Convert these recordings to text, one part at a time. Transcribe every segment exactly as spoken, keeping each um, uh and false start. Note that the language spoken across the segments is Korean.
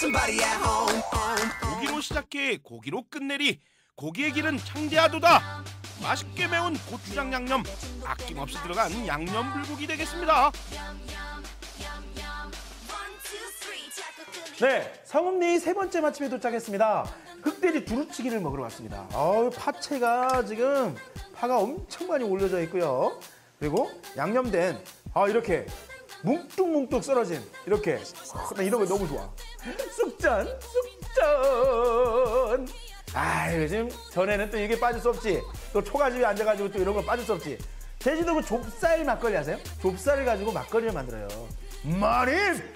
somebody at home. 고기로 시작해 고기로 끝내리. 고기의 길은 창대하도다. 맛있게 매운 고추장 양념, 아낌없이 들어간 양념 불고기 되겠습니다. 네, 성읍리 세 번째 맛집에 도착했습니다. 흑돼지 두루치기를 먹으러 왔습니다. 어우, 파채가 지금 파가 엄청 많이 올려져 있고요. 그리고 양념된 아 이렇게 뭉뚱뭉뚱 썰어진 이렇게 나 이런 거 너무 좋아. 쑥전, 쑥전. 아, 요즘 전에는 또 이게 빠질 수 없지. 또 초가집에 앉아가지고 또 이런 거 빠질 수 없지. 제주도 그 좁쌀 막걸리 아세요? 좁쌀을 가지고 막걸리를 만들어요. 마님!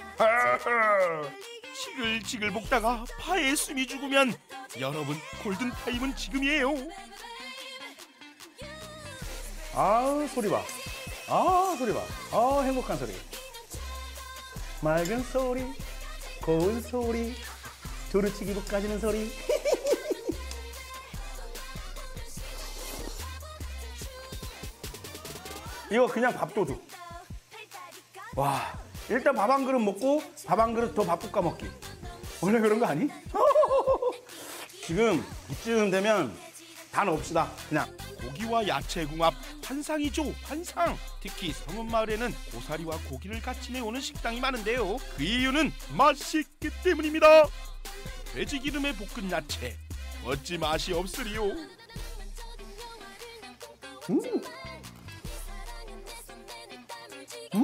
지글지글 볶다가 파에 숨이 죽으면 여러분 골든타임은 지금이에요. 아우 소리 봐. 아 소리 봐. 아 행복한 소리. 맑은 소리, 고운 소리, 두루치기 볶아지는 소리. 이거 그냥 밥도둑. 와, 일단 밥 한 그릇 먹고 밥 한 그릇 더 밥 볶아 먹기. 원래 그런 거 아니? 지금 이쯤 되면 다 넣읍시다. 그냥. 고기와 야채 궁합 환상이죠, 환상. 특히 성읍마을에는 고사리와 고기를 같이 내오는 식당이 많은데요. 그 이유는 맛있기 때문입니다. 돼지 기름에 볶은 야채, 어찌 맛이 없으리요. 음. 음.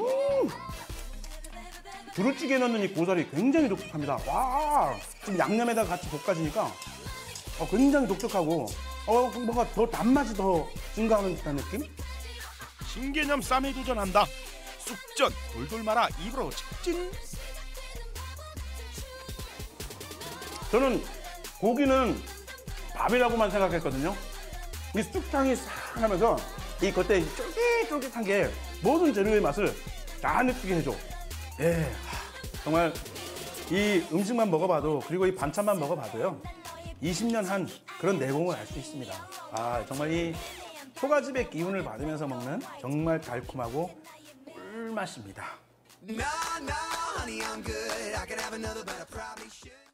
두루찌개에 넣는 이 고사리 굉장히 독특합니다. 와, 지금 양념에다 같이 볶아지니까 어, 굉장히 독특하고 어, 뭔가 더 단맛이 더 증가하는 듯한 느낌? 신개념 쌈에 도전한다. 쑥전 돌돌 말아 입으로 직진. 저는 고기는 밥이라고만 생각했거든요. 이 쑥향이 싹 나면서 이 겉에 쫄깃쫄깃한 게 모든 재료의 맛을 다 느끼게 해줘. 예, 정말 이 음식만 먹어봐도 그리고 이 반찬만 먹어봐도요 이십 년 한 그런 내공을 알 수 있습니다. 아 정말 이 초가집의 기운을 받으면서 먹는 정말 달콤하고 꿀맛입니다. No, no, honey, I'm good. I could have another, but I probably should.